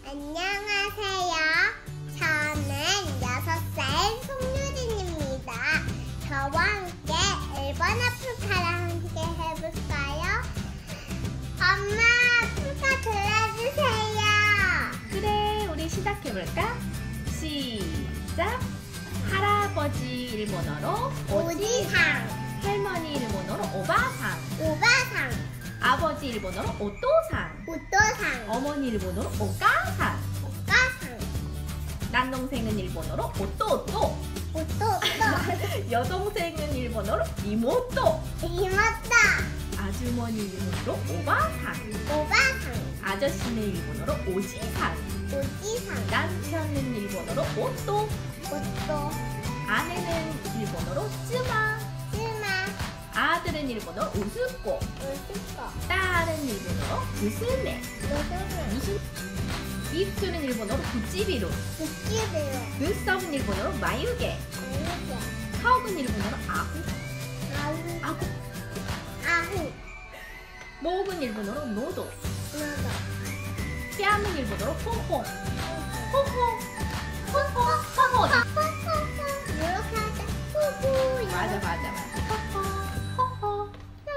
안녕하세요. 저는 6살 송유진입니다. 저와 함께 일본 아프카를 함께 해볼까요? 엄마, 아프카 들어주세요. 그래, 우리 시작해볼까? 시작! 할아버지 일본어로 오지상, 할머니 일본어로 오바상, 오바상, 아버지 일본어로 오또상, 오또상, 어머니 일본어로 오까상, 오까상, 남동생은 일본어로 오또오또, 오또오또, 여동생은 일본어로 이모또, 이모또, 아주머니 일본어로 오바상, 오바상, 아저씨는 일본어로 오지상, 오지상, 남편은 일본어로 오또, 오또, 아내는 일본어로 쯔마, 쯔마, 아들은 일본어로 우스꼬, 우스코, 딸은 일본어로 무스메, 노소는, 무슨 입술은 일본어로 구찌비루, 부찌비로, 눈썹은 일본어로 마유게, 아유게, 턱은 일본어로 아후, 아우, 아구, 아후, 목은 일본어로 노도, 노도, 뺨은 일본어로 퐁퐁, 퐁퐁, 퐁퐁, 퐁퐁. 이렇게 하자. 후후. 맞아. 호호.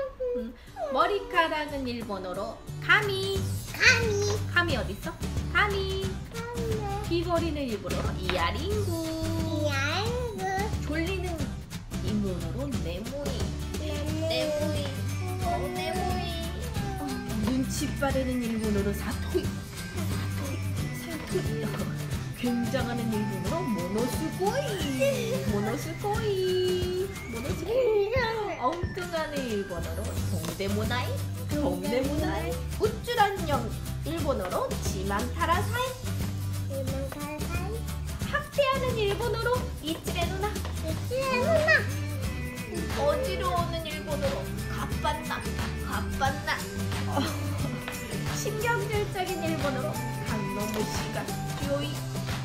머리카락은 일본어로 가미. 가미 어디 있어? 가미. 귀걸이는 일본어로 이야링구. 졸리는 일본어로 네모이. 눈치 빠르는 일본어로 사토이. 굉장하는 일본어로 모노스고이. 엉뚱하는 일본어로 동대모나이. 우쭐한 영 일본어로 지만타라사이. 학대하는 일본어로 이치레누나. 어지러워하는 일본어로 가빤나. 신경질적인 일본어로 강노무시가 쭈요이.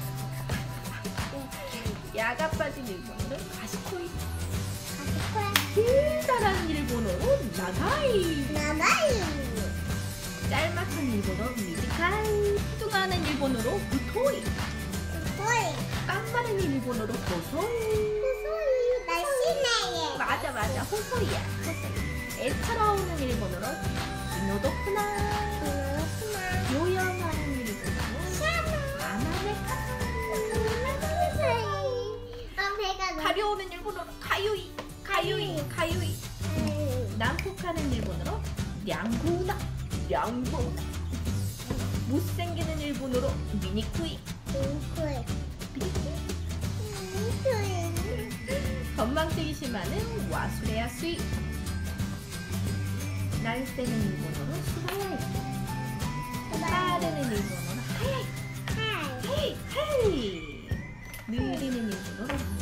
야가 빠진 일본어로 가시코이. 길다란 일본어로 나가이. 짤막한 일본어로 미지카이. 뚱하는 일본어로 구토이. 깡마른 일본어로 호소이. 맞아 호소이야. 애처로우는 일본어로 기노도쿠나. 요염하는 일본어로 아나네카. 가려우는 일본어로 가유이. 난폭하는 일본어로 량구나. 못생기는 일본어로 미니쿠이. 건망증이 심하는 와수레야수이. 날쌔는 일본어로 수바야이. 빠르는 일본어로 하야이. 느리는 일본어로